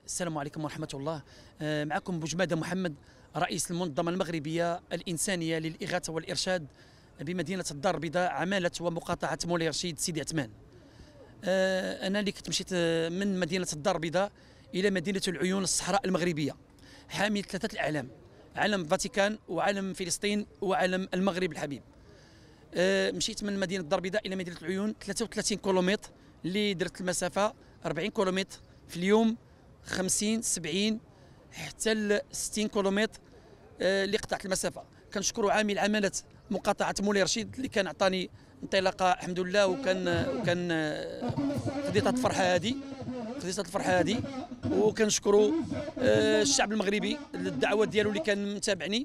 السلام عليكم ورحمة الله. معكم بوجمادة محمد، رئيس المنظمة المغربية الإنسانية للإغاثة والإرشاد بمدينة الدار البيضاء، عمالة ومقاطعة مولاي رشيد سيدي عثمان. أنا اللي كنت مشيت من مدينة الدار البيضاء إلى مدينة العيون الصحراء المغربية، حامل ثلاثة الأعلام: علم الفاتيكان وعلم فلسطين وعلم المغرب الحبيب. مشيت من مدينة الدار البيضاء إلى مدينة العيون 33 كيلومتر، اللي درت المسافة 40 كيلومتر في اليوم، 50 70 حتى ل 60 كيلومتر اللي قطعت المسافه. كنشكروا عامل عماله مقاطعه مولاي رشيد اللي كان عطاني انطلاقه الحمد لله، وكان خديت هذه الفرحه هذه وكنشكروا الشعب المغربي الدعوات ديالو اللي كان متابعني.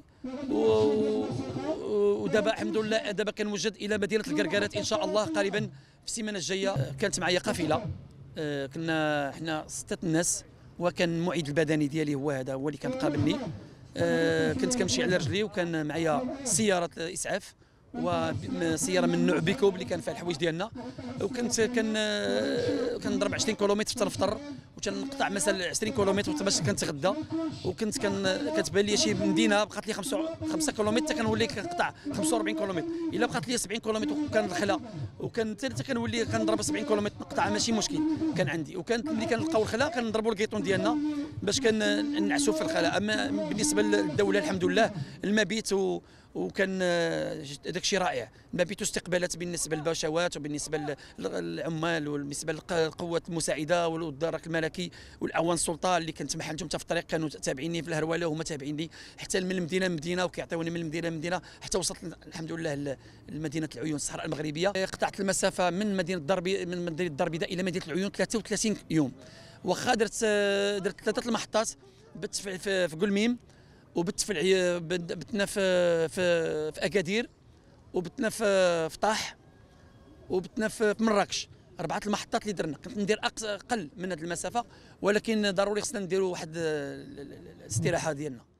ودابا الحمد لله دابا كنوجد الى مدينه الكركارات ان شاء الله قريبا في السيمانه الجايه. كانت معايا قافله، كنا حنا 6 الناس، وكان المعيد البدني ديالي هو اللي كان قابلني. كنت كنمشي على رجلي، وكان معايا سياره اسعاف وسياره من نوع بيكوب اللي كان فيها الحوايج ديالنا، وكنت كنضرب 20 كيلومتر تنفطر وتنقطع مثلا 20 كيلومتر باش كنتغدى. وكنت كتبان لي شي مدينه بقات لي 5 كيلومتر حتى كنولي كنقطع 45 كيلومتر. الا بقات لي 70 كيلومتر وكنرحلها حتى كنولي كنضرب 70 كيلومتر نقطعها ماشي مشكل كان عندي. وكانت اللي كنلقاو الخلا كنضربوا الكيطون ديالنا باش كنعسوا في الخلا. اما بالنسبه للدوله الحمد لله المبيت وكان داك الشيء رائع، المبيت واستقبالات بالنسبه للبشوات وبالنسبه للعمال وبالنسبه للقوات المساعده والدرك الملكي والاعوان السلطه اللي كنت محلتهم حتى في الطريق، كانوا تابعيني في الهروله وهما تابعيني حتى من المدينه لمدينه، وكيعطيوني من المدينه لمدينه حتى وصلت الحمد لله لمدينه العيون الصحراء المغربيه. قطعت المسافه من مدينه الدار البيضاء الى مدينه العيون 33 يوم، واخا درت 3 المحطات. بت في قلميم، وبت بتنا في اكادير، وبتنا في طاح، وبتنا في مراكش. 4 المحطات اللي درنا. كنت ندير اقل من هذه المسافه، ولكن ضروري خصنا نديروا واحد الاستراحه ديالنا.